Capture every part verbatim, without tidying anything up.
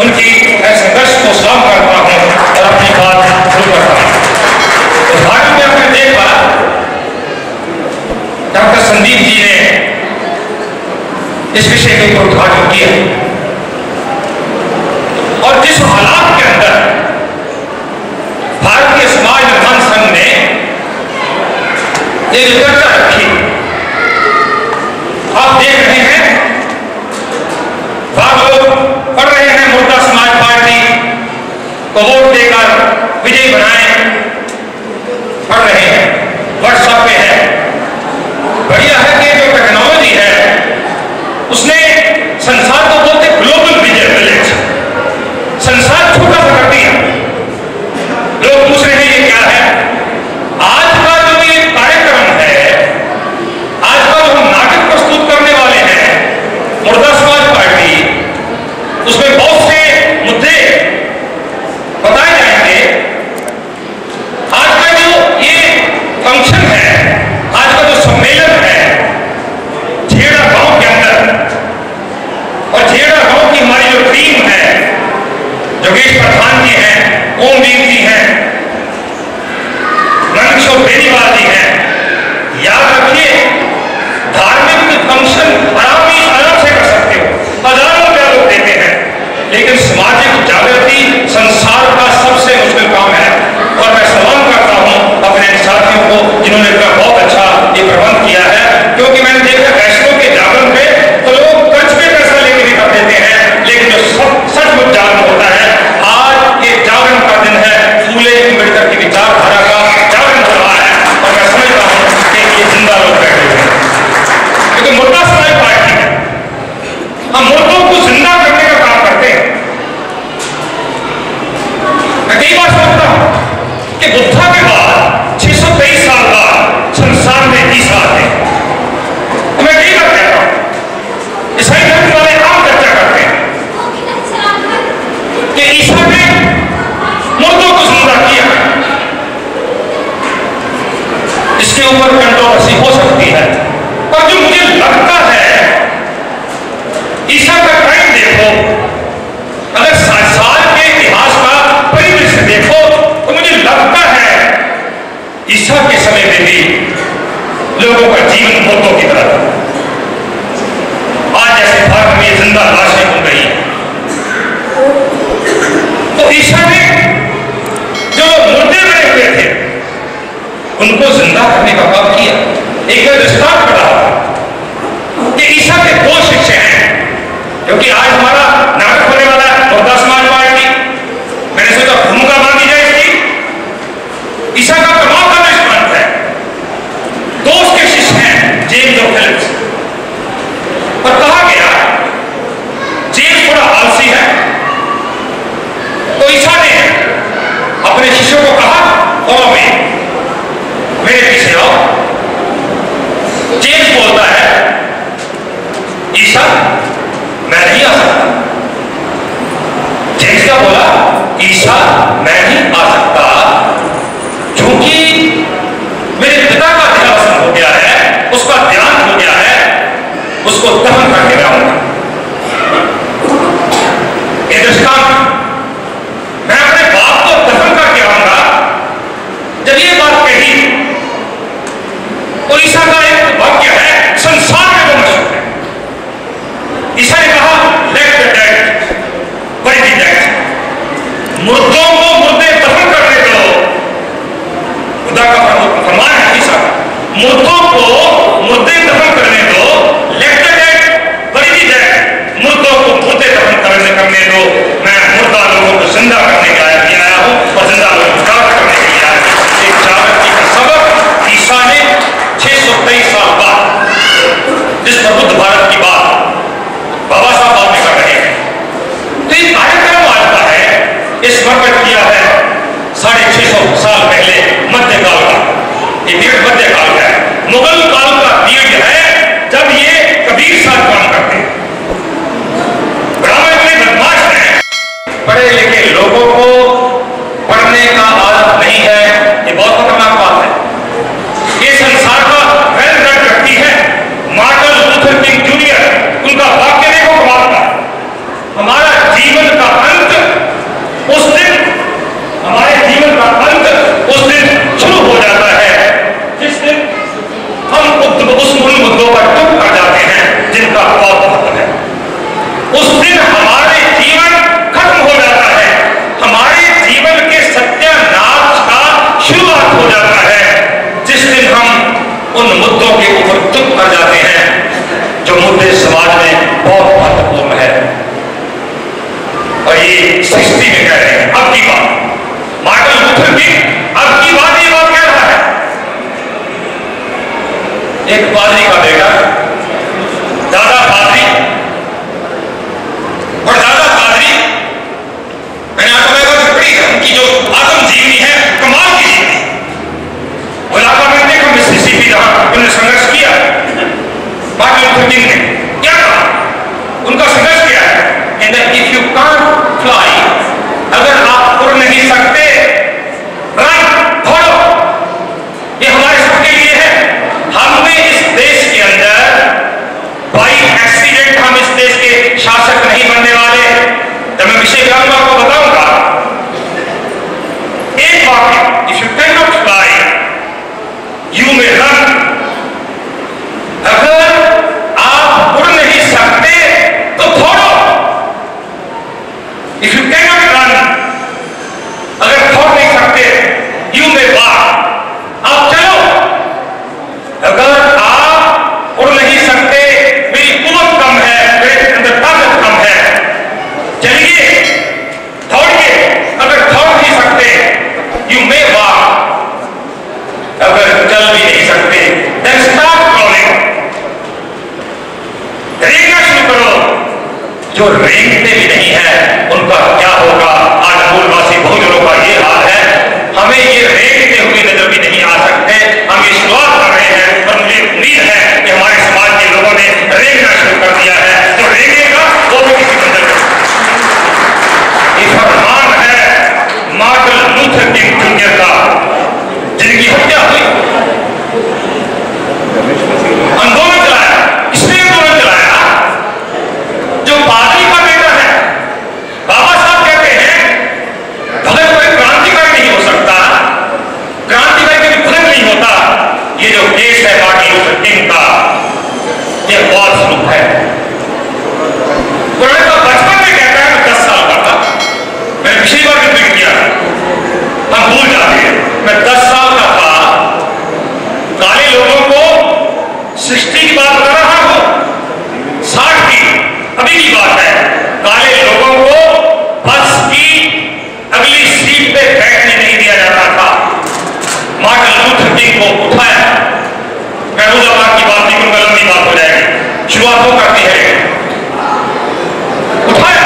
उनकी संघर्ष को सलाम करता हूं और अपनी बात शुरू करता हूं। तो भारत में हमने देखा डॉक्टर संदीप जी ने इस विषय के ऊपर उद्घाटन किया और जिस हालात के अंदर भारतीय समाज निर्माण संघ ने ये जो चर्चा रखी, आप देख रहे हैं वहां लोग पढ़ रहे हैं मुर्दा समाज पार्टी को वोट देकर विजयी बनाएं, पढ़ रहे हैं, व्हाट्सएप पे है। बढ़िया है कि जो टेक्नोलॉजी है उसने संसार को बोलते ग्लोबल विलेज, संसार छोटा सा कर दिया। लोग पूछ रहे हैं ये क्या है। आज का जो ये कार्यक्रम है, आज का जो हम नाटक प्रस्तुत करने वाले हैं मुर्दा समाज पार्टी, उसमें बहुत से मुद्दे बताए जाएंगे। आज का जो ये फंक्शन है, आज का जो सम्मेलन है झेड़ा गांव के अंदर, और झेड़ा गांव की हमारी जो टीम है, योगेश प्रधान जी हैं, ओमवीर जी हैं, नंदकिशोर बेनीवाल जी हैं। याद रखिए, धार्मिक फंक्शन आराम ही आराम से कर सकते हो, हजारों रुपया लोग देते हैं, लेकिन सामाजिक जागृति संसार का सबसे मुश्किल काम है। और मैं सलाम करता हूं अपने साथियों को जिन्होंने बहुत अच्छा ये प्रबंध किया है, क्योंकि मैंने देखा वैष्णव के जागरण पे तो लोग कर्ज पे पैसा लेके भी कर देते हैं, लेकिन जो सचमुच जागरण होता है, आज ये जागरण का दिन है, फूले अम्बेडकर की विचारधारा का जागरण हो रहा है। और मैं समझता हूं कि ये जिंदा लोग बैठे हुए हैं, क्योंकि मुर्दा समाज पार्टी हम मुर्दों को जिंदा करने का काम करते हैं। मैं कई बार सोचता हूं कि बुद्धा के बाद छह सौ तेईस साल बाद संसार में ईसा आते हैं। तो मैं कई बार कहता हूं, ईसाई धर्म वाले आम चर्चा करते हैं कि ईसा ने मुर्दों को जिंदा किया। इसके ऊपर कंट्रोवर्सी हो सकती है, पर जो मुझे लगता है, ईसा का टाइम देखो, अगर साल के इतिहास का परिदृश्य देखो, तो मुझे लगता है ईसा के समय में भी लोगों का जीवन मुर्दों की तरह था। आज जैसे भारत में जिंदा लाशें हो गई, तो ईसा ने जो मुर्दे बने हुए थे उनको जिंदा करने का काम किया। एक दृष्टांत पड़ा कि ईसा के दो शिष्य हैं, क्योंकि आज हमारा नाटक होने वाला है मुर्दा समाज पार्टी, मैंने सोचा भूमिका मांगी जाए इसकी। ईसा का कमाल का दृष्टांत है, दो उसके शिष्य हैं, जेम्स और फिलिप्स। और कहा गया जेम्स थोड़ा आलसी है, तो ईसा ने अपने शिष्यों को कहा फॉलो मी, मेरे पीछे आओ। जेम्स बोलता है ईसा मैं नहीं आ सकता। जेम्स क्या बोला? ईसा मैं नहीं आ सकता, क्योंकि मेरे पिता का देहावसान हो गया है, उसका ध्यान हो गया है, उसको दफन करके मैं आऊंगा। ये दृष्टांत, मैं अपने बाप को दफन करके आऊंगा। जब ये बात कही, तो ईसा का एक वाक्य है, संसार में वो मशहूर है। ईसा ने कहा let the dead bury the dead, मुर्दों को मुर्दे दफन करने दो। खुदा का फरमान है ईसा, मुर्दों को मुर्दे दफन करने दो। Let the dead bury the dead, मुर्दों को मुर्दे दफन करने करने दो। मैं मुर्दा लोगों को जिंदा करने के लिए आया हूं और जिंदा लोगों को जागृत करने के लिए आया हूं। एक जागृति का सबक ईसा ने छह सौ तेईस साल बाद, जिस पर बुद्ध भारत की बात बाबा साहब बात कर रहे हैं, तो ये कार्यक्रम आज का है, इस समर्पित किया है साढ़े छह सौ साल पहले मध्यकाल का। ये पीरियड मध्यकाल का है, मुगल काल का पीरियड है, जब ये कबीर साहब काम करते हैं। ब्राह्मण इतने बदमाश हैं, पढ़े लिखे लोगों को पढ़ने का आदत नहीं है, ये बहुत खतरनाक बात है। ये संसार का वेल रेड व्यक्ति है, मार्टिन लूथर किंग जूनियर, उनका वाक्य देखो कमाल का, हमारा जीवन का अंत जो रेंगते भी नहीं है उनका क्या होगा। आज मूलवासी बहुजनों का ये हाल है। हमें ये रेंगते हुए नजर भी नहीं आ सकते। हम ये शुरुआत कर रहे हैं और मुझे उम्मीद है कि हमारे समाज के लोगों ने रेंगना शुरू कर दिया है। जो रेंगेगा वो भी किसी मंजिल में। ये फरमान है मार्टिन लूथर किंग जूनियर का, जिनकी हत्या हुई। आंदोलन चलाया, इसलिए आंदोलन चलाया जो पादरी का बेटा है। बाबा साहब कहते हैं भगत कोई क्रांतिकारी नहीं हो सकता, क्रांतिकारी कभी भगत नहीं होता। ये जो केस है मार्टिन लूथर किंग का, ये बहुत स्वरूप है। पुराने का बचपन में कहता है मैं दस साल का था, मैंने पिछली बार भी ट्वीट किया, हम भूल जाते हैं। मैं दस साल का था, काले लोगों को सृष्टि की बात कर रहा हूं, साठ की अभी की बात है। काले लोगों को बस की अगली सीट पे बैठने नहीं दिया जाता था। मार्टिन लूथर किंग को उठाया, मैं रोजाबाद की बात नहीं करूंगा, लंबी बात हो जाएगी, शुरुआत वो करती है। उठाया,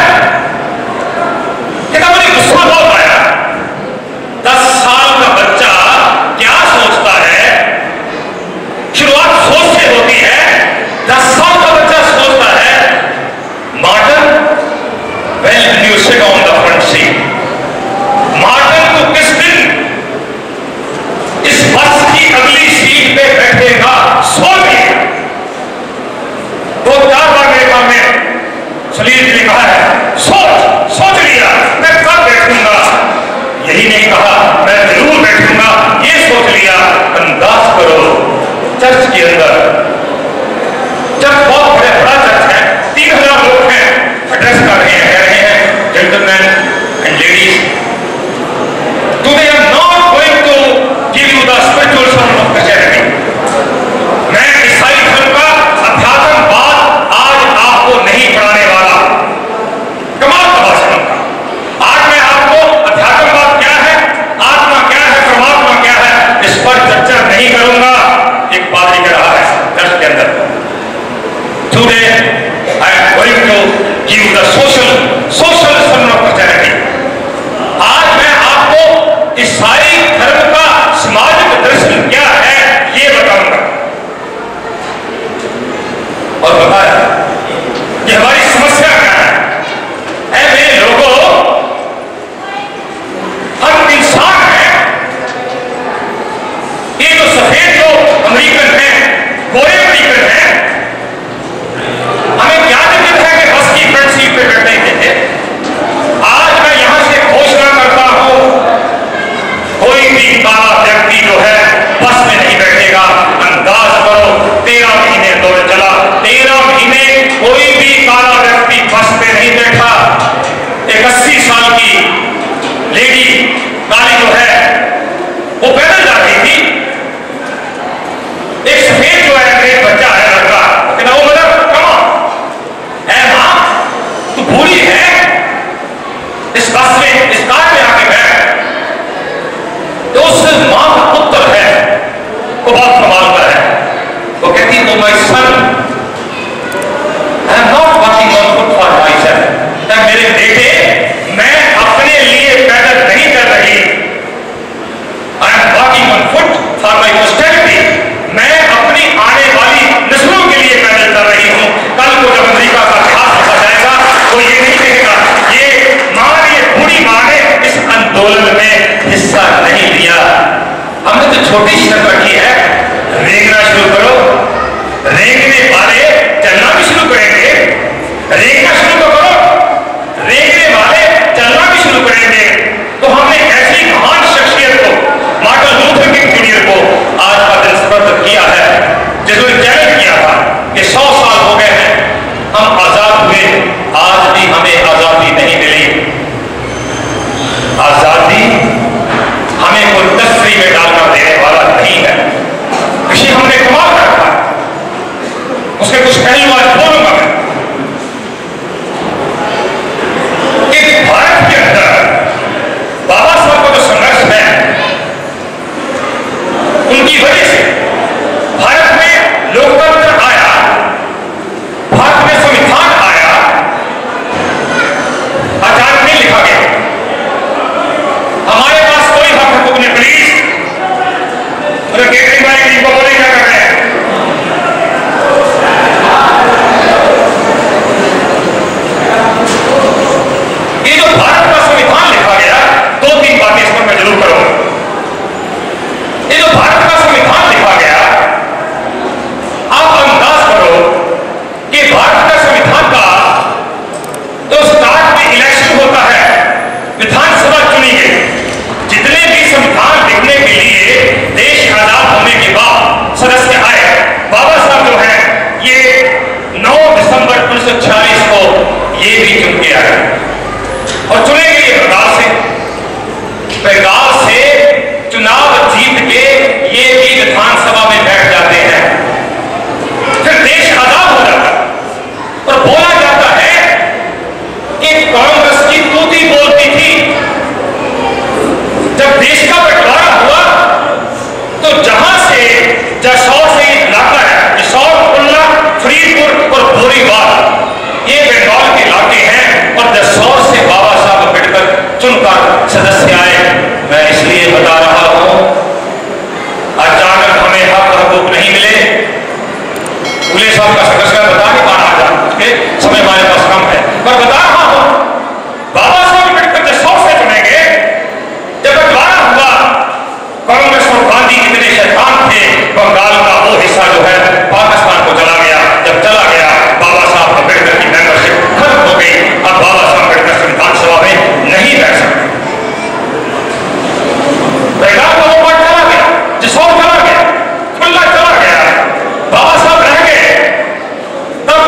कहता मुझे गुस्सा बहुत आया। दस साल का बच्चा क्या सोचता है, शुरुआत सोच से होती है। दस साल का बच्चा सोचता है Martin well you sit on the front seat. Martin को किस दिन इस बस की अगली सीट पे बैठेगा सोच लिया। दो चार बार मेरे सामने सलील जी ने कहा है सोच सोच लिया मैं कब बैठूंगा, यही नहीं कहा मैं जरूर बैठूंगा, ये सोच लिया। अंदाज करो चर्च के अंदर, चर्च बहुत बड़े बड़ा चर्च है, तीन हजार लोग हैं, एड्रेस कर रहे हैं, कह रहे हैं gentleman and ladies, today I am not going to give you the spiritual sermon of the charity. मैं ईसाई धर्म का अध्यात्मवाद आज आपको नहीं पढ़ाने वाला। कमाल का भाषण का। आज मैं आपको अध्यात्मवाद क्या है, आत्मा क्या है, परमात्मा क्या है, इस पर चर्चा नहीं करूंगा। एक पादरी कह रहा है चर्च के अंदर, today I am going to give the social social sermon of the charity. आज मैं आपको ईसाई धर्म का सामाजिक दर्शन क्या है ये बताऊंगा। और बताया कि हमारी समस्या क्या है। ऐ मेरे लोगों, हम इंसान हैं। ये जो सफेद जो अमेरिकन हैं, गोरे अमेरिकन हैं, हमें क्या दिक्कत है कि बस की फ्रंट सीट पे बैठने देते। आज मैं यहां से घोषणा करता हूं, कोई भी काला व्यक्ति जो है बस में नहीं बैठेगा। अंदाज करो तेरह महीने दौड़ चला, तेरह महीने कोई भी काला व्यक्ति बस पे नहीं बैठा। एक अस्सी साल की लेडी काली जो है वो पैदल जा रही थी। एक सफेद जो है मेरे बच्चा है लड़का, कहता वो मतलब कौन है मां तू बूढ़ी है, इस बस में इस कार में आके बैठ। तो उस मां का पुत्र है वो बहुत कमाल का है, वो कहती oh my son I am not walking on foot for myself. मेरे बेटे मैं अपने लिए पैदल नहीं चल रही, I am walking on foot for my posterity. मैं अपनी आने वाली नस्लों के लिए पैदल चल रही हूं। कल को जब अमेरिका का इतिहास लिखा जाएगा वो ये नहीं कहेगा ये मां ने, बूढ़ी मां ने इस आंदोलन में हिस्सा नहीं लिया। हमने तो छोटी शर्त रखी है, रेंगना शुरू करो। रेंगने वाले चलना भी शुरू करेंगे, रेंगना शुरू तो करो, रेंगने वाले चलना भी शुरू करेंगे। तो हमने ऐसी महान शख्सियत को, मार्टिन लूथर किंग जूनियर को आज का दिन स्पर्श किया है, जिसने चैलेंज किया था कि सौ साल हो गए हैं हम आजाद हुए, आज भी हमें आजादी नहीं मिली। आजादी हमें कोई तस्वीर में डालकर देने वाला नहीं है। किसी हमने कमाल रखा है, उसके कुछ पहलू आज बोलूंगा मैं कि भारत के अंदर बाबा साहब का जो संघर्ष है उनकी वजह से भारत में लोकतंत्र आया, भारत में संविधान आया, ये भी चुन के आए और चुनेंगे ये बंगाल से। बंगाल से चुनाव जीत के ये भी विधानसभा में बैठ जाते हैं। फिर देश आजाद हो जाता है और बोला जाता है कि कांग्रेस की तूती बोलती थी। जब देश का बंटवारा हुआ तो जहां से जसौर से इलाका है, जसौर, कुल्ला, फरीदपुर और बोरीवाल, ये बंगाल के इलाके हैं और जसौर से बाबा साहब अम्बेडकर चुनकर सदस्य आए। मैं इसलिए बता रहा हूं, अचानक हमें हक हकूक नहीं मिले। पुलिस साहब का सदस्य बता नहीं पा रहा था, समय हमारे पास कम है, पर बता रहा हूं बाबा साहब अम्बेडकर जसौर से चुनेंगे। जब बंटवारा हुआ, कांग्रेस और गांधी इतने शैतान थे, बंगाल का वो हिस्सा जो है पाकिस्तान को चला गया। जब चला गया, बाबा साहब अम्बेडकर की मेंबरशिप खत्म हो गई। अब बाबा साहब अम्बेडकर संविधान सभा में नहीं बैठ सकते। बंगाल का वो पार्ट चला गया, जसौर चला गया, खुल्ला चला गया, बाबा साहब रह गए। तब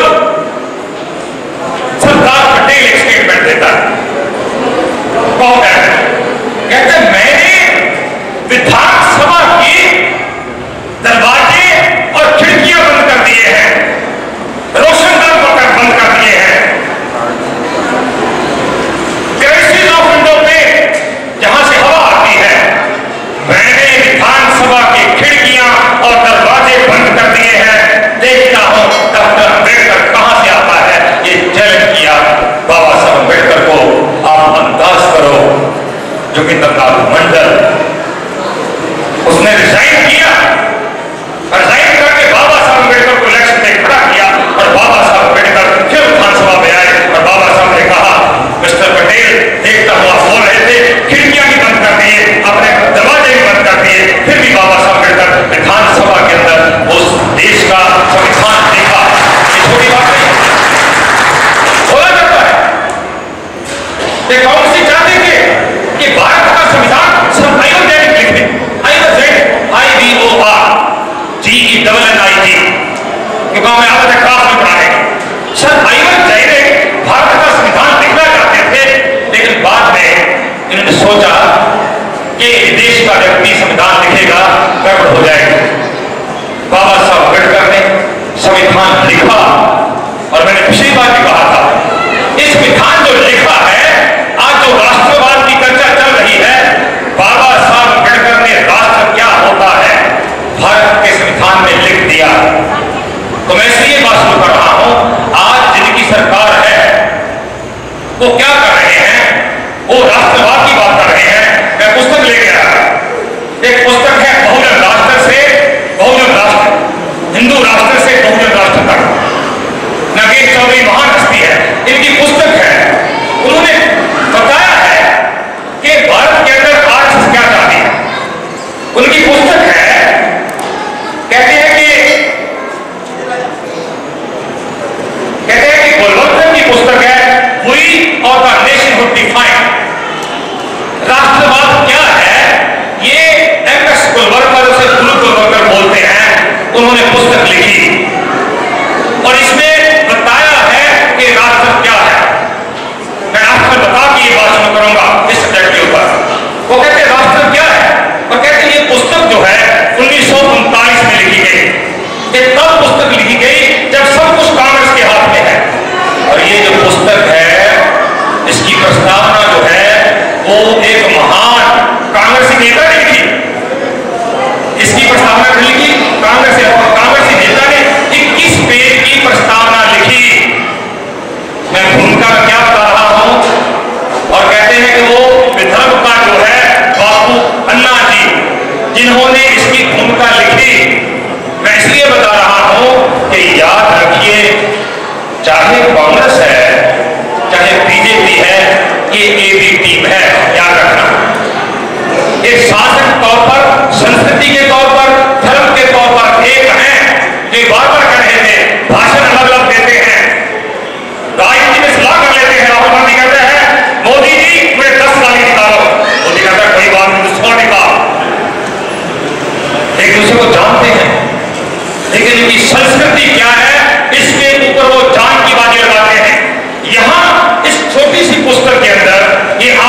सरदार पटेल एक स्टेटमेंट देता है, कहता है, कहते मैंने विधानसभा की दरवाजे और खिड़कियां बंद कर दिए हैं, रोशनदान बंद कर दिए हैं। क्राइसिस ऑफ विंडो पे जहां से हवा आती है, मैंने विधानसभा की खिड़कियां और दरवाजे बंद कर दिए हैं। देखता हूं डॉक्टर अम्बेडकर कहां से आता है। ये चैलेंज किया बाबा साहब अम्बेडकर को। आप अंदाज करो, जोगिंदर मंडल उसने रिजाइन किया, रिजाइन करके बाबा साहब अम्बेडकर को इलेक्शन में खड़ा किया और बाबा साहब अम्बेडकर फिर विधानसभा में आए और बाबा साहब ने कहा, मिस्टर पटेल, देखता हूं आप बोल रहे थे, खिड़कियां भी बंद कर दिए, अपने दरवाजे भी बंद कर दिए, फिर भी बाबा साहब अम्बेडकर विधानसभा के अंदर उस देश का संविधान देखा। ये छोटी बात नहीं बोला जाता है। कांग्रेसी चाहते थे कि भारत का संविधान सब आयोजन लिखे, I V O R G E double N I G, क्योंकि हमें आदत है क्लास में पढ़ाने। सर आईवन चाहिए भारत का संविधान लिखना चाहते थे, लेकिन बाद में इन्होंने सोचा कि देश का व्यक्ति संविधान लिखेगा गड़बड़ हो जाएगी। बाबा साहब अम्बेडकर ने संविधान लिखा और मैंने पिछली बार भी कहा था, इस संविधान जो लिखा है, आज जो राष्ट्रवाद की चर्चा चल रही है, बाबा साहब अम्बेडकर ने राष्ट्र क्या होता है भारत के संविधान में लिख दिया। तो मैं इसलिए बात शुरू कर रहा हूं, आज जिनकी सरकार है वो क्या कर रहे हैं, वो राष्ट्रवाद की बात कर रहे हैं। मैं पुस्तक लेके आया, एक पुस्तक है बहुजन राष्ट्र से बहुजन राष्ट्र, हिंदू राष्ट्र से बहुजन राष्ट्र तक, नगेश चौधरी महान हस्ती है, इनकी पुस्तक है। उन्होंने बताया है कि भारत के अंदर आज क्या चाहते हैं। उनकी पुस्तक है, कहते हैं कि कहते हैं कि गोलवर्धन की पुस्तक है, वी और द नेशन वुड डिफाइन। राष्ट्रवाद क्या है, ये एम एस गोलवर्धन से गुरु गोलवर्धन बोलते हैं। उन्होंने पुस्तक लिखी और इसमें बताया है कि राष्ट्र क्या है। मैं आपको बता के ये बात शुरू करूंगा इस सब्जेक्ट के ऊपर। वो कहते हैं राष्ट्र क्या है, और कहते हैं ये पुस्तक जो है उन्नीस सौ उनतालीस में लिखी गई। ये तब पुस्तक लिखी गई जब सब कुछ कांग्रेस के हाथ में है। और ये जो पुस्तक है, इसकी प्रस्तावना जो है वो एक महान कांग्रेसी नेता ने लिखी। इसकी प्रस्तावना लिखी कांग्रेस कांग्रेसी नेता ने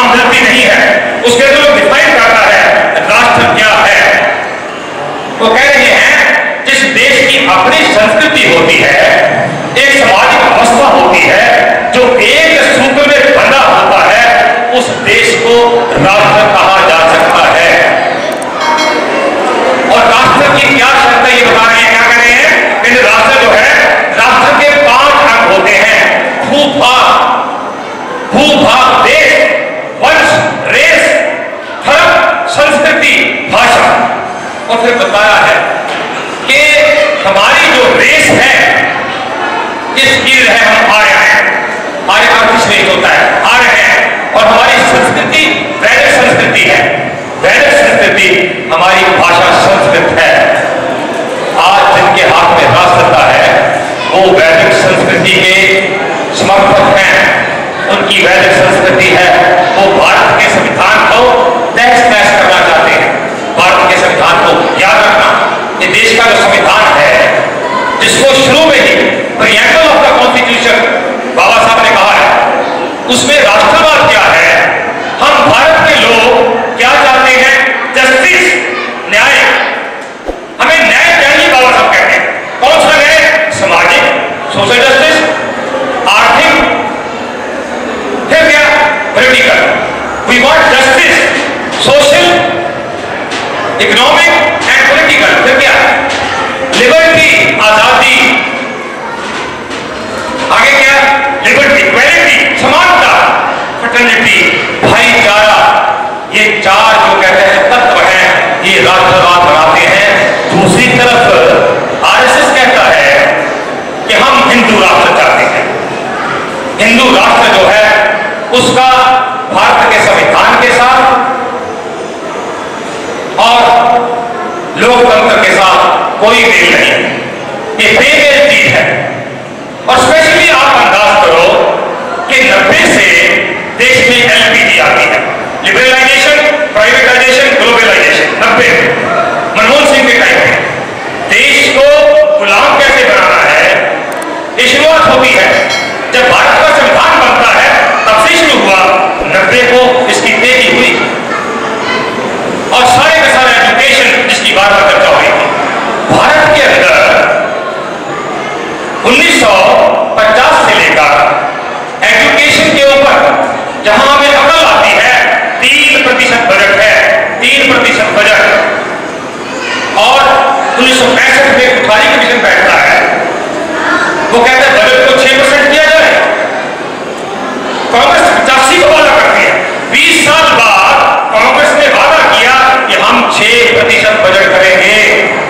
हमदर्दी नहीं है। उसके अंदर वो डिफाइन करता है राष्ट्र क्या है। वो कह रहे हैं जिस देश की अपनी संस्कृति होती है, एक सामाजिक अवस्था होती है, जो एक सूत्र में बंधा होता है, उस देश को राष्ट्र कहा जा सकता है। और राष्ट्र की क्या शर्त है ये बता रहे हैं, क्या कह रहे हैं कि राष्ट्र जो है, राष्ट्र के पांच अंग होते हैं। भूभाग, भूभाग देश, वंश, रेस, धर्म, संस्कृति, भाषा। और फिर बताया है कि हमारी जो रेस है, जिस गिर है हम आर्य हैं, आर्य का कुछ नहीं होता है, आर्य हैं। और हमारी संस्कृति वैदिक संस्कृति है, वैदिक संस्कृति हमारी भाषा संस्कृत है। आज जिनके हाथ में राष्ट्रता है वो वैदिक संस्कृति के समर्थक हैं, उनकी वैदिक संस्कृति है। वो भारत के संविधान को तहस नहस करना चाहते हैं। भारत के संविधान को याद रखना, ये देश का जो संविधान है, जिसको शुरू में ही preamble of the constitution Baba Saheb ने कहा है, उसमें राष्ट्रवाद क्या है, हम भारत के लोग क्या चाहते हैं, जस्टिस, न्याय। हमें न्याय चाहिए, बाबा साहब कहते हैं। कौन सा न्याय? सामाजिक, सोशल जस्टिस, आर्थिक, फिर क्या, political. We want justice, social, economic and political. फिर क्या, लिबर्टी, आजादी। आगे क्या, लिबर्टी, इक्वालिटी, समानता, फ्रेटर्निटी, भाईचारा। ये चार जो कहते हैं तत्व हैं, ये राष्ट्रवाद बनाते हैं। दूसरी तरफ आरएसएस कहता है कि हम हिंदू राष्ट्र चाहते हैं। हिंदू राष्ट्र जो है उसका भारत के संविधान के साथ और लोकतंत्र के साथ कोई मेल नहीं है, ये बेमेल चीज है। और स्पेशली आप अंदाज करो कि नब्बे से देश में एलपीजी आती है, लिबरलाइजेशन, प्राइवेटाइजेशन, ग्लोबलाइजेशन। नब्बे मनमोहन सिंह के टाइम में देश को गुलाम कैसे बनाना है, ये शुरुआत होती है। जब भारत का संविधान बनता है तब से शुरू हुआ, नब्बे को इसकी तेजी हुई। और सारे के सारे एजुकेशन जिसकी बार बार चर्चा हुई थी, भारत के अंदर उन्नीस सौ पचास से लेकर एजुकेशन के ऊपर जहां हमें अकल आती है, तीन प्रतिशत बजट है, तीन प्रतिशत बजट। और उन्नीस सौ पैंसठ में कुठारी कमीशन बैठता है, वो कहता है बजट को छह परसेंट किया जाए। कांग्रेस पचासी को वादा करती है। बीस साल बाद कांग्रेस ने वादा किया कि हम छह प्रतिशत बजट करेंगे।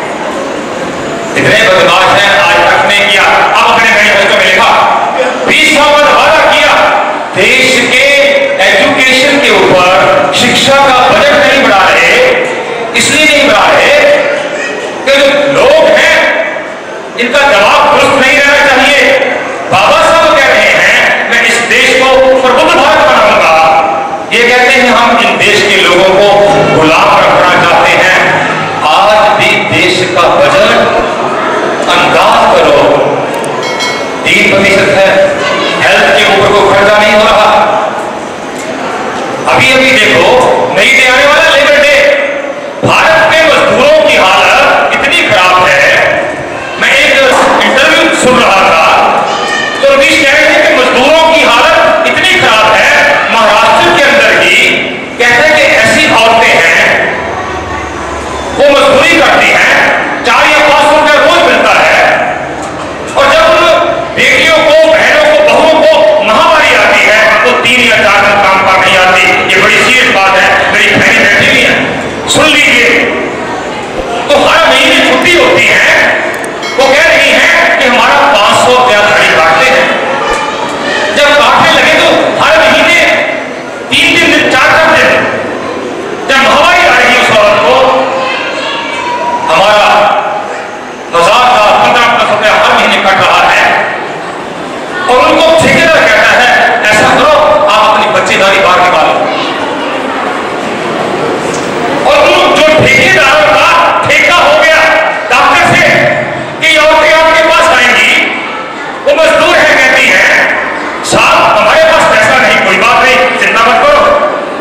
इतने बदमाश हैं, आज तक नहीं किया। अब अपने मैनिफेस्टो में लिखा, बीस साल बाद वादा किया। देश के एजुकेशन के ऊपर शिक्षा का बजट नहीं बढ़ा रहे, इसलिए नहीं बढ़ा रहे कि जो लोग हैं इनका जवाब दुरुस्त नहीं रहना चाहिए। बाबा साहब कह रहे हैं मैं इस देश को प्रबुद्ध भारत बनाऊंगा। ये कहते हैं हम इन देश के लोगों को गुलाम रखना चाहते हैं। आज भी देश का बजट अंदाज करो तीन प्रतिशत है, हेल्थ के ऊपर कोई खर्चा नहीं हो रहा। अभी अभी देखो नई डे आने वाला लेबर डे, भारत में मजदूरों की हालत इतनी खराब है। मैं एक इंटरव्यू सुन रहा था तो रवीश कह रहे थे कि मजदूरों की हालत इतनी खराब है, महाराष्ट्र के अंदर ही कहते हैं कि ऐसी औरतें हैं वो मजदूरी करती हैं, चार या पांच सौ रुपया रोज मिलता है। और जब बेटियों को, बहनों को, बहुओं को महामारी आती है तो तीन या चार दिन काम पर नहीं आती। ये बड़ी सीरियस बात है, मेरी बहनें बैठी हुई हैं, सुन लीजिए। तो हर महीने छुट्टी होती है, वो कह रही है कि हमारा पांच सौ रुपया गाड़ी काटते हैं। जब काटने लगे तो हर महीने तीन तीन दिन, चार चार दिन, जब महामारी आ रही है उस औरत को हमारा हजार का पंद्रह पंद्रह रुपया हर महीने कट रहा है। और उनको ठेकेदार कहता है ऐसा करो आप अपनी बच्चेदारी बाहर निकालो। और उन जो ठेकेदारों का ठेका हो गया डॉक्टर से कि औरतें आपके पास आएंगी, वो मजदूर है, कहती है साहब हमारे पास पैसा नहीं, कोई बात नहीं, चिंता मत करो,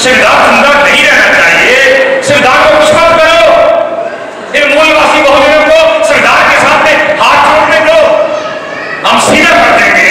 संविधान जिंदा नहीं रहना चाहिए। संविधान को कुछ मत करो, इन मूलवासी बहुजनों को संविधान के सामने हाथ जोड़ने दो, हम सीधा कर देंगे।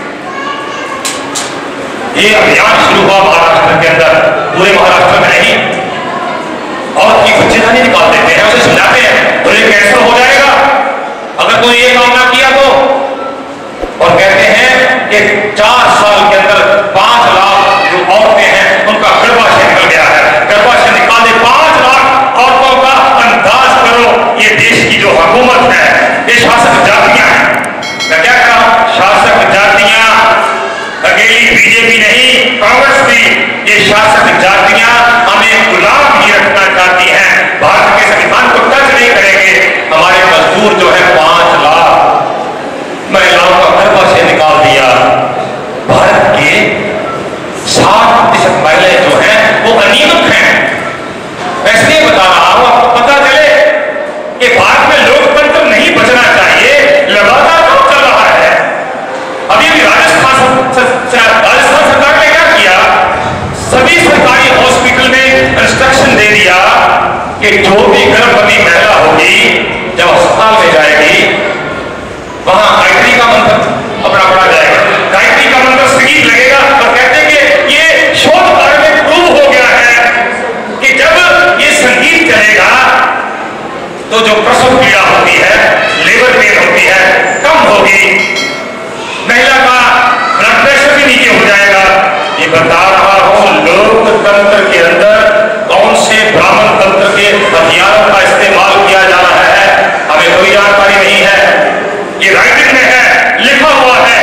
ये अभियान शुरू हुआ महाराष्ट्र के अंदर, पूरे महाराष्ट्र में नहीं, और की बच्चे नहीं निकाल देते हैं, उसे समझाते हैं तो ये कैंसर हो जाएगा अगर कोई ये काम ना किया तो, और कहते हैं कि चार साल के अंदर पांच लाख जो औरतें हैं उनका गर्भाशय निकल गया है, गर्भाशय निकाले पांच लाख औरतों का अंदाज करो। ये देश की जो हुकूमत है, ये शासक जातियां हैं, मैं क्या कह रहा हूं, शासक जातियां, अकेली बीजेपी नहीं कांग्रेस भी, ये शासक जातियां हमें गुलाम ही रखना चाहती हैं, भारत के संविधान को टच नहीं करेंगे। हमारे मजदूर जो है पांच लाख महिलाओं का गर्भाशय निकाल दिया, भारत के साठ प्रतिशत महिलाएं जो हैं वो अनियमित हैं। ऐसे बता रहा हूं, आपको पता चले कि भारत में लोकतंत्र नहीं बचना चाहिए, लगातार काम चल रहा है। अभी भी राजस्थान राजस्थान सरकार ने क्या किया, सभी सरकारी हॉस्पिटल में इंस्ट्रक्शन दे दिया कि जो भी गर्भवती महिला होगी जब अस्पताल में जाएगी वहां गायत्री का मंत्र अपना पढ़ा जाएगा, गायत्री का मंत्र संगीत लगेगा, और कहते हैं कि ये शोध कार्य में प्रूव हो गया है कि जब ये संगीत चलेगा तो जो प्रसव पीड़ा होती है, लेबर पेन होती है, कम होगी, महिला का ब्लड प्रेशर भी नीचे हो जाएगा। ये बता रहा हूं, लोकतंत्र के अंदर कौन से ब्राह्मण तंत्र के हथियारों का इस्तेमाल किया जा रहा है हमें कोई जानकारी नहीं है, ये राइटिंग में है, लिखा हुआ है।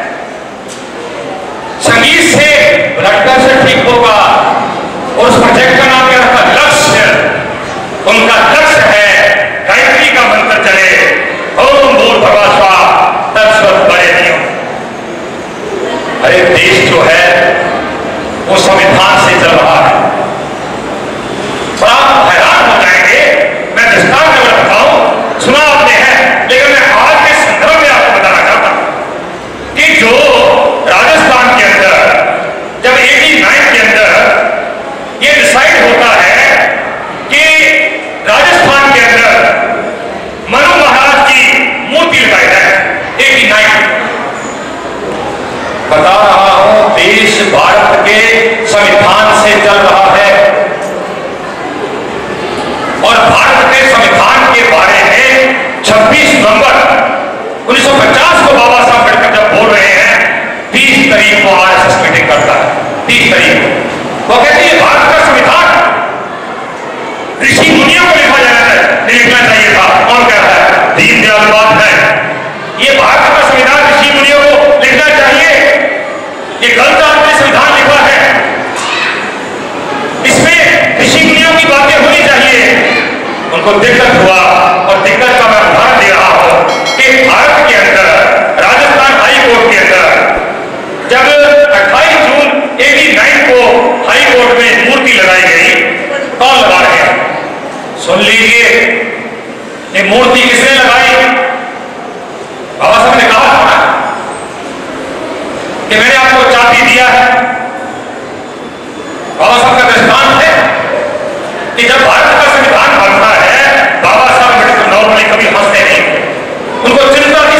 संगीत से ब्लड प्रेशर ठीक होगा, और उस प्रोजेक्ट का नाम क्या रखा, लक्ष्य, उनका लक्ष्य है गायत्री का मंत्र चले, ओम भूर्भुवः स्वः तत्सवितुर्वरेण्यम्। अरे देश जो है वो संविधान से चल रहा है, और आप हैरान हो जाएंगे, मैं दृष्टांत में बताऊं, सुना आपने है, लेकिन मैं आज के संदर्भ में आपको बताना चाहता हूं कि जो राजस्थान के अंदर जब नवासी के अंदर ये डिसाइड होता है कि राजस्थान के अंदर मनु महाराज की मूर्ति लगाई जाए, नवासी बता रहा हूं, देश भारत के संविधान से चल रहा है, और भारत के संविधान के बारे में छब्बीस नवंबर उन्नीस सौ पचास को बाबा साहब अम्बेडकर जब बोल रहे हैं, तीस तारीख को आरएसएस मीटिंग करता है, तीस तारीख को वो कहते हैं भारत का संविधान ऋषि मुनियों को लिखा जाना नहीं लिखना चाहिए था। कौन कहता है, दीनदयाल उपाध्याय, ये भारत का संविधान ऋषि मुनियों को लिखना चाहिए, ये गलत आपने संविधान लिखा है, इसमें ऋषि मुनियों की बातें होनी चाहिए। उनको दिक्कत हुआ, और दिक्कत का मैं उदाहरण दे रहा हूं कि भारत के अंदर राजस्थान हाई कोर्ट के अंदर जब अट्ठाईस जून नवासी को हाई कोर्ट में मूर्ति लगाई गई, कौन लगा रहे हैं, सुन लीजिए, ये मूर्ति किसने लगाई, बाबा साहब ने कहा था ना कि मैंने आपको चाबी दिया है। बाबा साहब का दृष्टांत है कि जब भारत का संविधान बनता है, बाबा साहब अम्बेडकर नॉर्मली कभी हंसते नहीं, उनको चिंता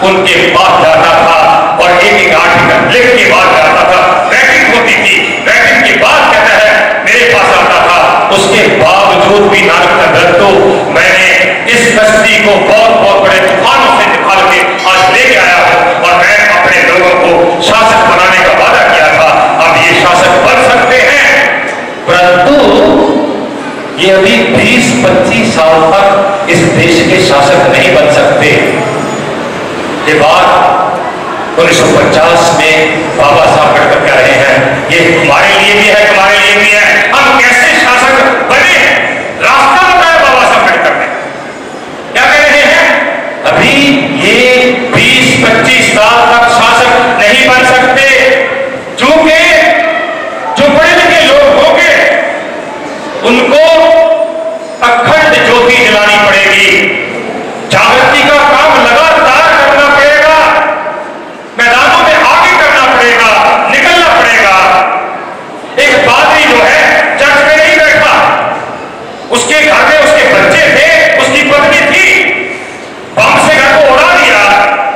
उनके पास जाता था और एक एक आर्टिकल लिख के बाद जाता था। बैटिंग होती थी, बैटिंग के बाद कहता है मेरे पास आता था। उसके बावजूद भी नानक दत्तो मैंने इस कश्ती को बहुत बहुत बड़े तूफानों से निकाल के आज लेके आया हूं और मैं अपने लोगों को शासक बनाने का वादा किया था। अब ये शासक बन सकते हैं, परंतु ये अभी बीस पच्चीस साल तक इस देश के शासक नहीं बन सकते। ये बात उन्नीस सौ पचास में बाबा साहब अम्बेडकर कह रहे हैं, ये हमारे लिए भी है, तुम्हारे लिए भी है। हम कैसे शासक बने, रास्ता बताया बाबा साहब अम्बेडकर ने। क्या कह रहे हैं, अभी ये बीस पच्चीस साल तक शासक नहीं बन सकते, क्योंकि जो पढ़े लिखे लोग होंगे उनको अखंड ज्योति जलानी पड़ेगी, जागृति का काम लगातार करना पड़ेगा, मैदानों में आगे करना पड़ेगा, निकलना पड़ेगा। एक पादरी जो है चर्च में नहीं बैठा, उसके घर में उसके बच्चे थे, उसकी पत्नी थी, बम से घर को उड़ा दिया,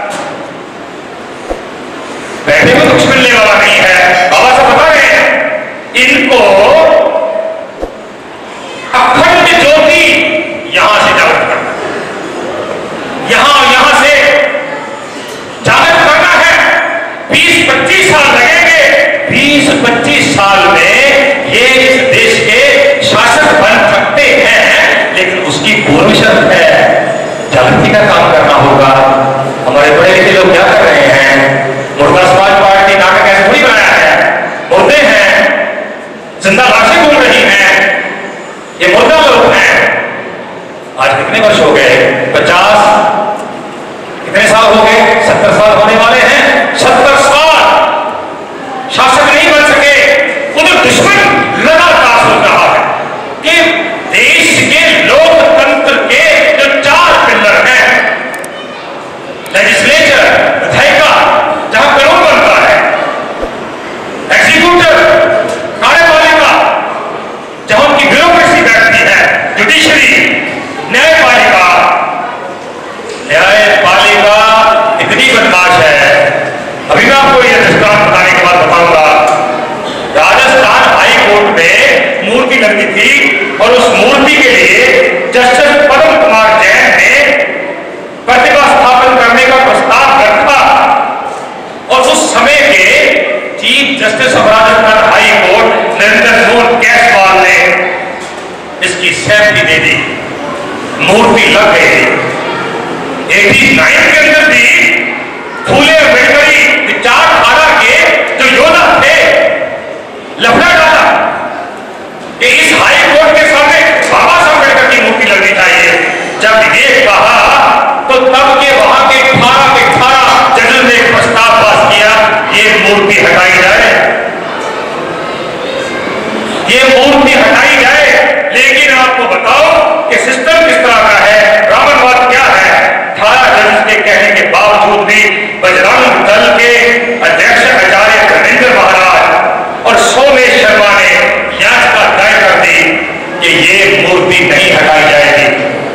बैठे में कुछ मिलने वाला नहीं है। बाबा साहब बता रहे हैं इनको अखंड ज्योति यहां से जागृत करना, यहां यहां से जागृत करना है। बीस पच्चीस साल लगेंगे, बीस पच्चीस साल में ये इस देश के शासक बन सकते हैं, लेकिन उसकी पूर्व शर्त है जागृति का काम करना होगा। हमारे बड़े लिखे लोग क्या कर रहे हैं, मुर्दा समाज पार्टी नाटक ऐसे थोड़ी बनाया है, मुर्दे हैं, जिंदा लाशें घूम रही हैं, ये मुर्दा लोग हैं। आज कितने वर्ष हो गए, पचास कितने साल हो गए, सत्तर साल होने वाले हैं। सत्तर साल शासक नहीं बन सके, उधर दुश्मन लगातार सोच रहा है कि देश के लोकतंत्र के जो चार पिलर हैं, लेजिस्लेचर विधायिका जहां कानून बनता है, एग्जीक्यूटिव कार्यपालिका जहां उनकी ब्यूरोक्रेसी बैठती है, जुडिशरी न्यायपालिका, न्यायपालिका इतनी बदमाश है। अभी मैं आपको यह दृष्टांत बताने के बाद बताऊंगा, राजस्थान हाई कोर्ट में मूर्ति लगी थी और उस मूर्ति के लिए जस्टिस पद्म कुमार जैन ने प्रतिभा स्थापन करने का प्रस्ताव रखा और उस समय के chief justice of Rajasthan high court Narendra Mohan Kaiswal ने इसकी सहमति दे दी, मूर्ति लग गई। उन्यासी के अंदर भी फूले अम्बेडकरी विचारधारा के जो योद्धा थे लफड़ा डाला कि इस हाई कोर्ट के सामने बाबा साहब अम्बेडकर की मूर्ति लगनी चाहिए। जब ये कहा तो तब के वहां के अठारह के अठारह जजेस ने एक प्रस्ताव पास किया, ये मूर्ति हटाई जाए, ये मूर्ति हटाई जाए। लेकिन आपको बताओ कि सिस्टम किस तरह का है, ब्राह्मणवाद क्या है। अठारह जजेस के कहने के बावजूद भी बजरंग दल के अध्यक्ष आचार्य धर्मेंद्र महाराज और सोमेश शर्मा ने याचिका दायर कर दी कि ये मूर्ति नहीं हटाई जाएगी।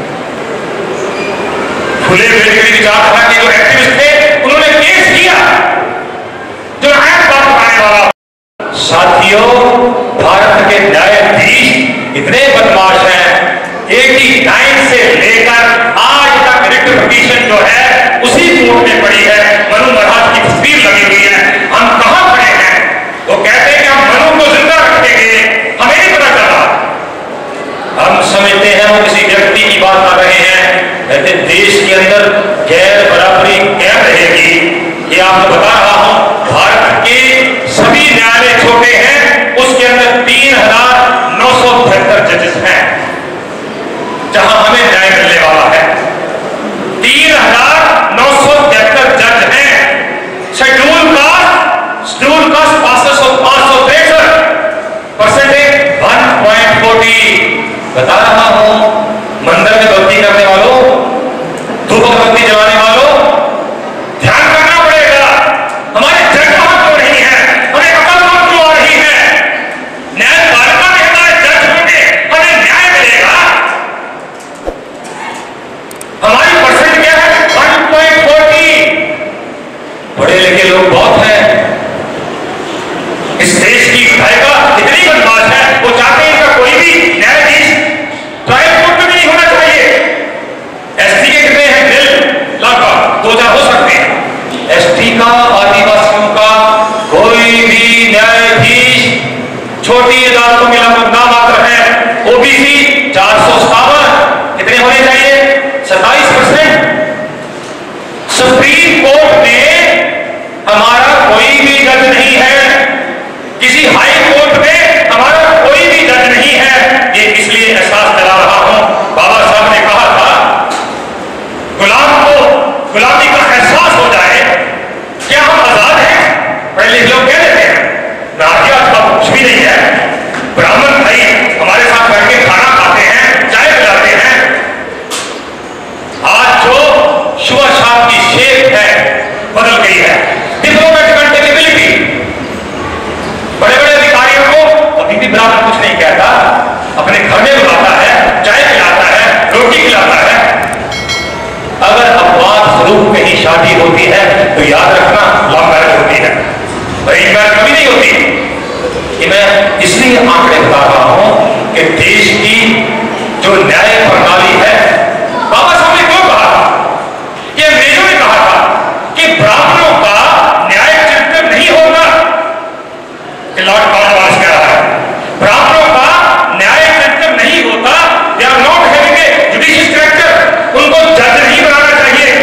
फुले अम्बेडकरी विचारधारा के जो एक्टिविस्ट थे उन्होंने केस किया, जो है बात बनाने वाला। साथियों, भारत के न्यायाधीश इतने बदमाश हैं, नवासी से लेकर आज तक रिट पिटीशन जो है उसी कोर्ट में पड़ी है। मनु महाराज की तस्वीर लगी हुई है। हम कहां खड़े हैं? वो कहते हैं कि हम मनु को जिंदा रखेंगे, हमें नहीं पता चला। हम समझते हैं वो किसी व्यक्ति की बात कर रहे हैं, कहते देश के अंदर गैर बराबरी कैम रहेगी। ये आपको बता रहा हूं, भारत के सभी न्यायालय छोटे हैं, उसके अंदर तीन हजार नौ सौ तिहत्तर जजेस हैं जहां हमें न्याय मिलने वाला है। तीन हजार नौ सौ तिहत्तर जज हैं। शेड्यूल कास्ट शेड्यूल कास्ट पांच सौ पांच सौ तिरसठ परसेंटेज वन पॉइंट फोर्टी। बता रहा हूं, मंदिर में भक्ति करने वालों, धूप बत्ती जलाने वालों, ध्यान करना पड़ेगा। जात को मिला नाम मात्र है। ओबीसी चार सौ सतावन कितने होने चाहिए? सत्ताईस परसेंट। सुप्रीम कोर्ट में हमारा कोई भी जज नहीं है, किसी हाई कोर्ट में हमारा कोई भी जज नहीं है। ये इसलिए एहसास दिला रहा हूं, बाबा साहब ने कहा था गुलाम को गुलामी का एहसास हो जाए। क्या हम आजाद हैं? पहले लोग कह देते हैं नाजियात का कुछ भी नहीं है, ब्राह्मण भाई हमारे साथ बैठ के खाना खाते हैं, चाय पिलाते हैं। आज जो शुभ शाम की शेप है बदल गई है। डिप्लोमेटिक कंटेनेबिलिटी, बड़े बड़े अधिकारियों को अभी भी ब्राह्मण कुछ नहीं कहता, अपने घर में बुलाता है, चाय पिलाता है, रोटी खिलाता है। अगर अफवाद स्वरूप कहीं शादी होती है तो याद रखना लव मैरिज होती है, अरेंज मैरिज कभी नहीं होती। कि मैं इसलिए आंकड़े बता रहा हूं कि देश की जो न्याय प्रणाली है, बाबा साहब ने क्यों कहा था, कि अंग्रेजों ने कहा था कि ब्राह्मणों का न्याय चिंतन नहीं होगा। लॉर्ड कॉर्नवालिस कह रहा है ब्राह्मणों का न्याय चिंतन नहीं होता, they are not having a judicial character, उनको जज नहीं बनाना चाहिए।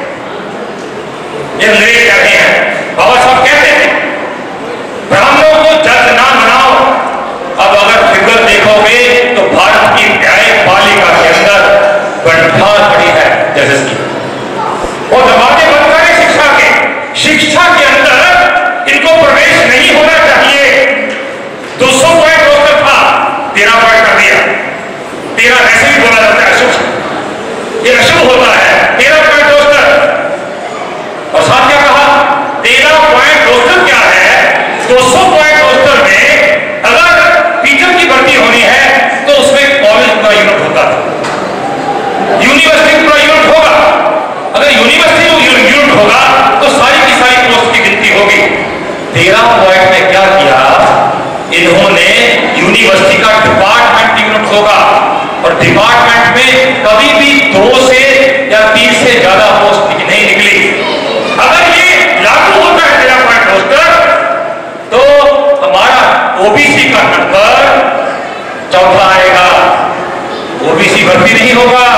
ये अंग्रेज कह रहे हैं, बाबा साहब कहते थे ब्राह्मणों को जज ना बनाओ। अब अगर फिगर देखोगे तो भारत की न्यायपालिका के अंदर बंठार पड़ी है जजेस की, वो दरवाजे बंद करें शिक्षा के, शिक्षा के अंदर इनको प्रवेश नहीं होना चाहिए। दो सौ पॉइंट रोस्टर था, तेरह पॉइंट कर दिया। तेरह ऐसे भी बोला जाता है अशुभ, ये अशुभ होता है। तेरह पॉइंट रोस्टर, और साथ क्या कहा, तेरह पॉइंट रोस्टर क्या है? दो सौ पॉइंट रोस्टर में अगर टीचर की भर्ती होनी है तो उसमें कॉलेज का यूनिट होता है, यूनिवर्सिटी का यूनिट होगा। अगर यूनिवर्सिटी में यूनिट होगा तो सारी की सारी पोस्ट की गिनती होगी। तेरह पॉइंट में क्या किया इन्होंने, यूनिवर्सिटी का डिपार्टमेंट यूनिट होगा, और डिपार्टमेंट में कभी भी दो से या तीन से ज्यादा पोस्ट नहीं निकली। अगर ये लागू होता है तेरह पॉइंट रोस्टर, तो हमारा ओबीसी का नंबर चौथा आएगा, ओबीसी भर्ती नहीं होगा।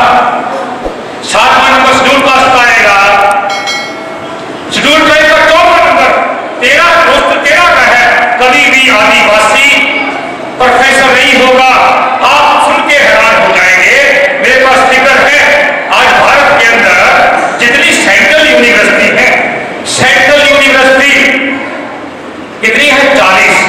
सातवां नंबर शेड्यूल कास्ट का आएगा, शेड्यूल ट्राइब का चौथा नंबर, तेरह रोस्टर तेरह का है, कभी भी आदिवासी प्रोफेसर नहीं होगा। आप सुन के हैरान हो जाएंगे, मेरे पास फिगर है, आज भारत के अंदर जितनी सेंट्रल यूनिवर्सिटी है, सेंट्रल यूनिवर्सिटी कितनी है? चालीस।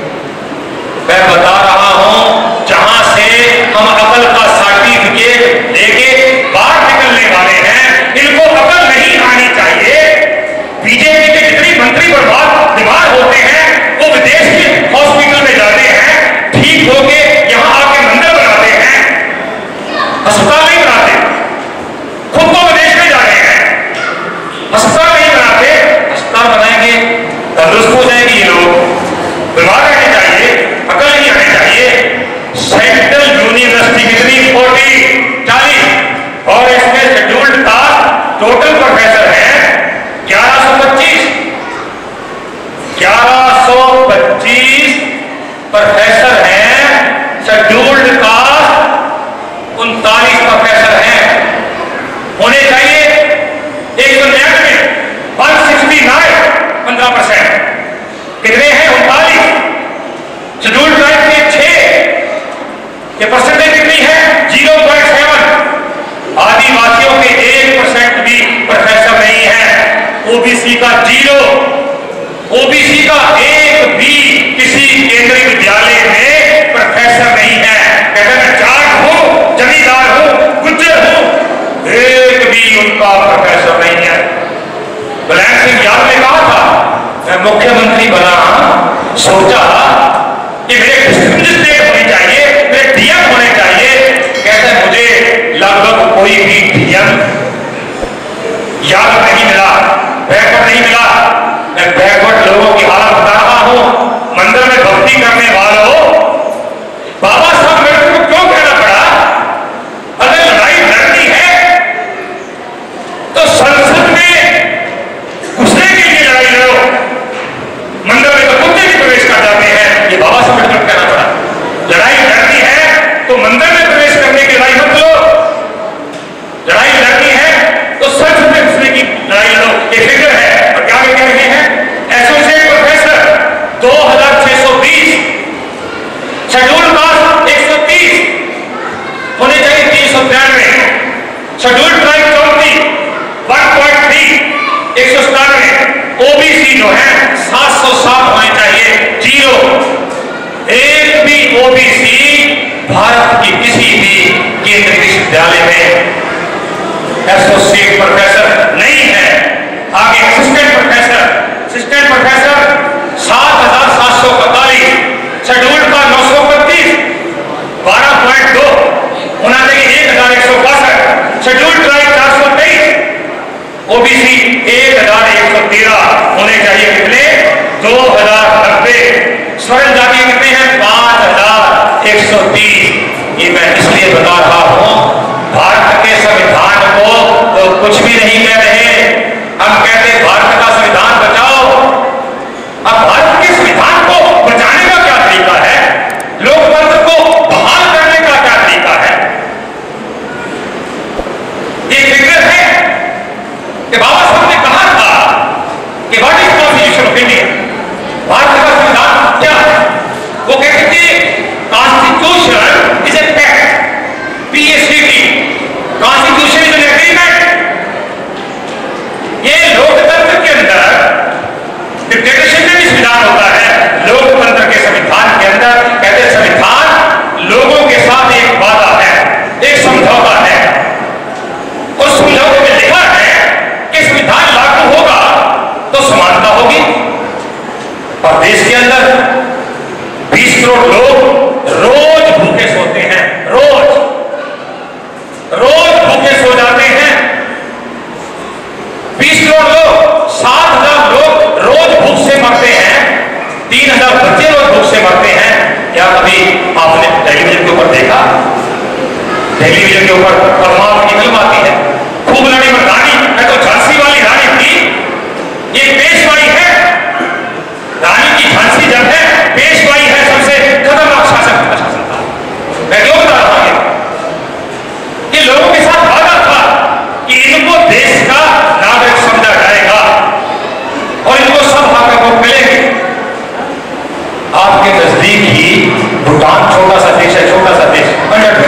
मैं बता रहा हूं जहां से हम अकल का सर्टिफिकेट लेके बाहर निकलने वाले हैं, इनको अकल नहीं आनी चाहिए। बीजेपी के जितने मंत्री बर्बाद बीमार होते हैं वो विदेश के हॉस्पिटल में जाते हैं, ठीक होके यहां आके मंदिर बनाते हैं, अस्पताल नहीं बनाते, खुद तो विदेश में जा रहे हैं, अस्पताल नहीं बनाते। अस्पताल बनाएंगे तंदुरुस्त हो जाएंगे ये लोग, बीमार रहने चाहिए, अकल नहीं आनी चाहिए। सेंट्रल यूनिवर्सिटी कितनी? फोर्टी चालीस, और इसमें शेड्यूल्ड कास्ट टोटल प्रोफेसर है ग्यारह सौ पच्चीस, ग्यारह सौ पच्चीस प्रोफेसर हैं। शेड्यूल्ड कास्ट उनतालीस प्रोफेसर हैं, होने चाहिए एक सौ निन्यानवे, वन सिक्सटी नाइन, पंद्रह परसेंट। कितने हैं? उनतालीस। शेड्यूल्ड ट्राइब के छह, ये परसेंटेज कितनी है? Zero point seven. आदिवासियों के एक परसेंट भी प्रोफेसर नहीं है। ओबीसी का जीरो, ओबीसी का एक भी किसी केंद्रीय विद्यालय में प्रोफेसर नहीं है। कहते मैं जाट हूं, जमींदार हूं, गुज्जर हूं, एक भी उनका प्रोफेसर नहीं है। बुलंद सिंह यादव ने कहा था, मैं मुख्यमंत्री बना, सोचा कि मेरे डिस्ट्रिक्ट होनी चाहिए, मेरे डीएम होने चाहिए। कहते मुझे लगभग कोई भी डीएम याद नहीं मिला, बैकवर्ड नहीं मिला। मैं बैकवर्ड लोगों की हालत बता रहा हूं, मंदिर में भक्ति करने वालों, बाबा साहब मेरे को क्यों कहना पड़ा? अगर लड़ाई लड़नी है तो संसद में घुसने के लिए लड़ाई लड़ो, मंदिर में तो कुत्ते भी प्रवेश कर जाते हैं, ये बाबा साहब मेरे को कहना पड़ा। हजार नब्बे, स्वर्ण जाति कितने हैं? पांच हजार एक सौ तीस। ये मैं इसलिए बता रहा हूं, भारत के संविधान को तो कुछ भी नहीं कह रहे, हम कहते भारत का संविधान बचाओ। अब भारत के संविधान को बचाने का क्या तरीका है, लोकतंत्र को बहाल करने का क्या तरीका है? ये फिक्र है कि बाबा साहब ने कहा था कि what is constitution of India, Bharat का संविधान क्या है? वो कहते थे constitution is a pact, P A C T, constitution is an agreement. ये लोकतंत्र के अंदर, डिक्टेटरशिप में भी संविधान होता है, लोकतंत्र के संविधान के अंदर कहते संविधान लोगों के साथ एक वादा है, एक समझौता है। उस समझौते में लिखा है कि संविधान लागू होगा तो समानता होगी। और देश के अंदर बीस करोड़ लोग रोज भूखे सोते हैं, रोज रोज भूखे सो जाते हैं। बीस करोड़ लोग, सात हजार लोग रोज भूख से मरते हैं, तीन हजार बच्चे रोज भूख से मरते हैं। क्या कभी आपने टेलीविजन के ऊपर देखा? टेलीविजन के ऊपर परमात्मा की फिल्म आती है, खूब लड़ी मर्दानी, मैं तो झांसी वाली रानी थी। ये पेशवाई है, रानी की झांसी जब है, पेशवाई है सबसे खतरनाक शासक का शासन था। मैं क्यों बता रहा हूं? ये लोगों के साथ वादा था कि इनको देश का नागरिक समझा जाएगा और इनको सब हक को मिलेंगे। आपके नजदीक ही भूटान छोटा सा देश है, छोटा सा देश,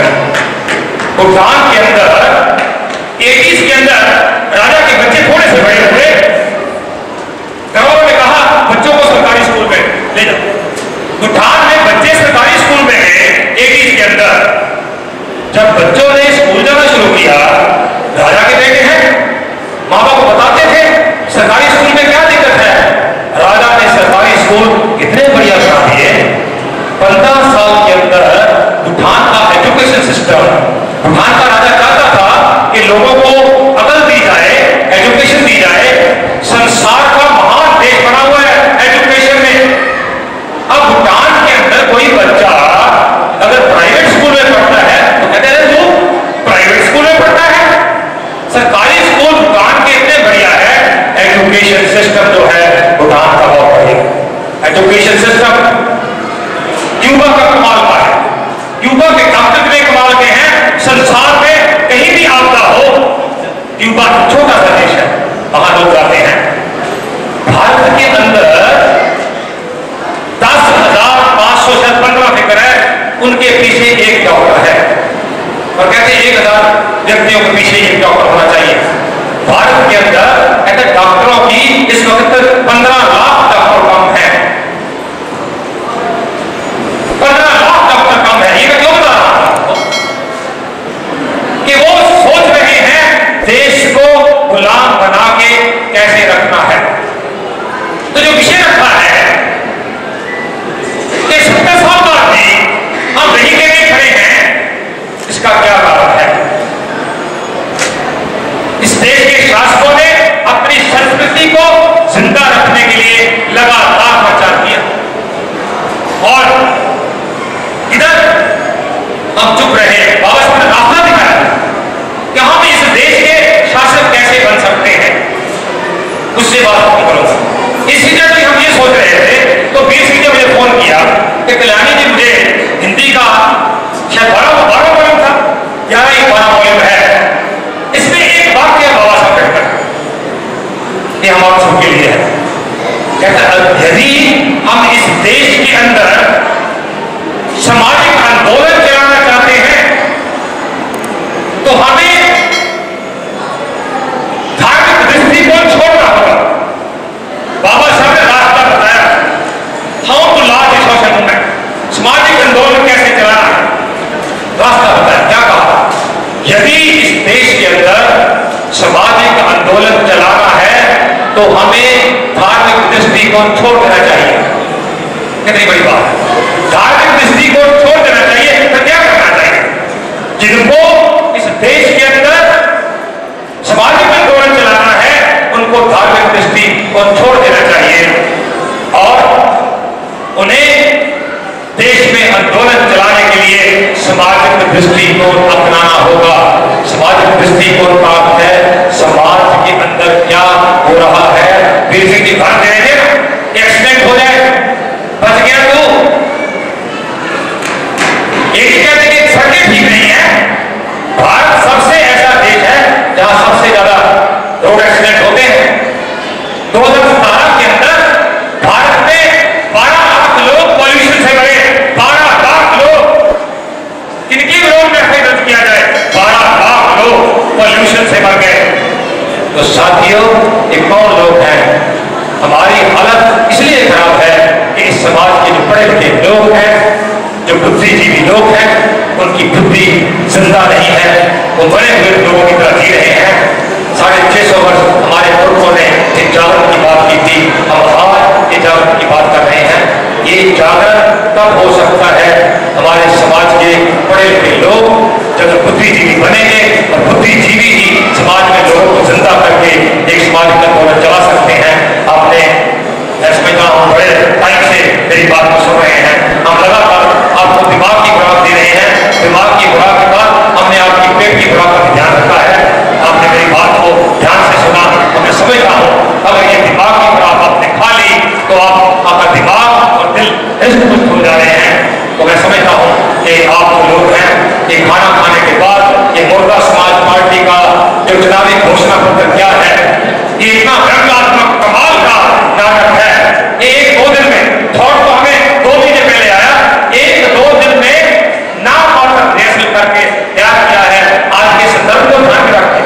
भूटान के अंदर एटीज के अंदर राजा के बच्चे थोड़े से बड़े हुए, गवर्नर ने कहा बच्चों को सरकारी स्कूल में ले जाओ। भूटान में बच्चे सरकारी स्कूल में गए एटीज के अंदर। जब बच्चों ने स्कूल जाना शुरू किया, राजा के बेटे हैं, माँ बाप को बताते थे सरकारी स्कूल में क्या दिक्कत है। राजा ने सरकारी स्कूल इतने बढ़िया बना दिए, पंद्रह साल के अंदर भूटान का एजुकेशन सिस्टम, भूटान का राजा चाहता था कि लोगों को अकल दी जाए, एजुकेशन दी जाए। संसार का महान देश बना हुआ है एजुकेशन में। अब भूटान के अंदर कोई बच्चा अगर प्राइवेट स्कूल में पढ़ता है तो कहते हैं तू प्राइवेट स्कूल में पढ़ता है। सरकारी स्कूल भूटान के इतने बढ़िया है, एजुकेशन सिस्टम जो है भूटान का बहुत बढ़िया एजुकेशन सिस्टम। क्यूबा का कमाल का है, क्यूबा के डॉक्टर में कमाल के हैं। संसार में कहीं भी आपदा हो, क्यूबा छोटा सा देश है, वहां लोग जाते हैं। भारत के अंदर दस हजार पांच सौ से पंद्रह फिक्र है, उनके पीछे एक डॉक्टर है और कहते हैं एक हजार व्यक्तियों के पीछे एक डॉक्टर होना चाहिए। भारत के अंदर कहते डॉक्टरों की इस वक्त पंद्रह लाख डॉक्टर कम है, पंद्रह लाख डॉक्टर कम है। ये मैं क्यों बता रहा हूं? कि वो सोच रहे हैं देश को गुलाम बना के कैसे रखना है। तो जो विषय रखा है कि सत्तर साल बाद भी हम वही कहने खड़े हैं, इसका क्या कारण है? इस देश के शासकों ने अपनी संस्कृति को जिंदा रखने के लिए लगातार प्रचार किया और इधर हम चुप रहे। बाबा साहब ने रास्ता दिखाया कि हम इस देश के शासक कैसे बन सकते हैं, उससे बात करूंगा। इसी तरह हम ये सोच रहे थे तो बीस ने मुझे फोन किया कि कल्याणी जी मुझे हिंदी का शायद बारह बारह वॉल्यूम था, ग्यारह ही बारह वॉल्यूम है, इसमें एक वाक्य बाबा साहब कहते हैं कि हम आप सबके लिए है। कहते यदि हम इस देश के अंदर सामाजिक आंदोलन चलाना चाहते हैं तो हमें धार्मिक दृष्टिकोण छोड़ना होगा। बाबा साहब ने रास्ता बताया, how to launch a social movement, सामाजिक आंदोलन कैसे चलाना है, रास्ता बताया। क्या कहा? यदि इस देश के अंदर सामाजिक आंदोलन चलाना है तो हमें धार्मिक दृष्टिकोण छोड़ देना चाहिए। कितनी बड़ी बात है, धार्मिक दृष्टिकोण छोड़ देना चाहिए। तो क्या करना चाहिए? जिनको इस देश के अंदर सामाजिक आंदोलन चलाना है उनको धार्मिक दृष्टिकोण छोड़ देना चाहिए और होगा। समाज दृष्टिकोण का अर्थ है समाज के अंदर क्या हो रहा है। बेसिक घर दे एक्सीडेंट हो जाए, बच गया तो एक कहते कि सड़कें ठीक नहीं है। भारत सबसे ऐसा देश है जहां सबसे ज्यादा रोड एक्सीडेंट होते हैं। दो हजार सतारह के अंदर भारत में बारह लाख लोग पॉल्यूशन से मरे। बारह लाख लोग, किनकी रोड में दर्ज किया जाए, बारह लाख लोग पॉल्यूशन से मर गए। तो साथियों, ये कौन लोग हैं? हमारी हालत इसलिए खराब है कि इस समाज के जो पढ़े लिखे लोग हैं, जो बुद्धिजीवी लोग हैं, उनकी बुद्धि जिंदा नहीं है। वो बड़े हुए लोगों की तरह जी रहे हैं। साढ़े छह सौ वर्ष हमारे पुरखों ने एक जागरण की बात की थी, हम आज ये जागरण की बात कर रहे हैं। ये जागरण तब हो सकता है हमारे समाज के पढ़े लिखे लोग जब बुद्धिजीवी बनेंगे, और बुद्धिजीवी ही समाज में लोगों को जिंदा करके एक समाज का दौलत चला सकते हैं। आपने समझता हूँ बड़े टाइम से मेरी बात को सुन रहे हैं। हम लगातार आपको दिमाग की खुराक दे रहे हैं। दिमाग की खुराक के बाद हमने आपकी पेट की खुराक का ध्यान रखा है। आपने मेरी बात को ध्यान से सुना। मैं समझता हूँ अगर ये दिमाग की खुराक आपने खा ली तो आप आपका दिमाग और दिल हिस्त हो जा रहे हैं। तो मैं समझता हूँ कि आप जो लोग हैं, ये खाना खाने के बाद ये मुर्दा समाज पार्टी का जो चुनावी घोषणा पत्र क्या है, ये इतना व्यंग्यात्मक कमाल का नाटक है। एक दो दिन में थॉट तो हमें दो महीने पहले आया, एक दो दिन में नाम और रिहर्सल करके तैयार किया है। आज के संदर्भ को ध्यान में रखें।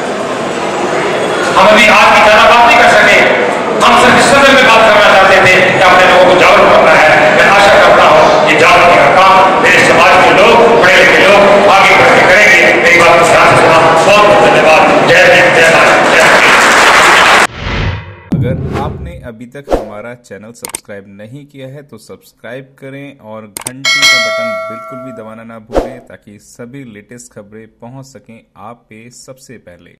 हम अभी आज की ज्यादा बात नहीं कर सके। हम सिर्फ इस संदर्भ में बात करना चाहते थे कि अपने लोगों को जागरूक करना है। मैं आशा करता हूँ ये जागरूक का काम मेरे समाज के लोग, पढ़े लिखे लोग आगे बढ़ के करेंगे। मेरी बात को ध्यान से सुना। बहुत बहुत धन्यवाद। जय हिंद, जय भारत, जय हिंद। अगर आपने अभी तक हमारा चैनल सब्सक्राइब नहीं किया है तो सब्सक्राइब करें और घंटी का बटन बिल्कुल भी दबाना ना भूलें ताकि सभी लेटेस्ट खबरें पहुंच सकें आप पे सबसे पहले।